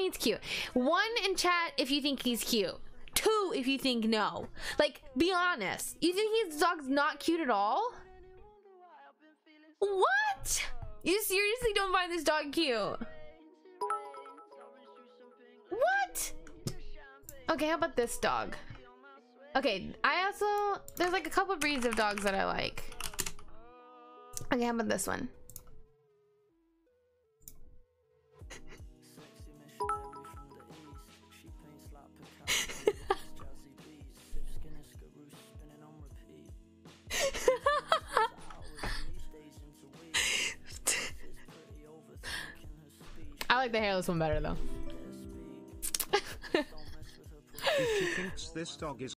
he's cute. 1 in chat if you think he's cute. 2 if you think no. Like, be honest. You think his dog's not cute at all? What? You seriously don't find this dog cute? What? Okay, how about this dog? Okay, I also, there's like a couple breeds of dogs that I like. Okay, how about this one? I like the hairless one better though. If she thinks this dog is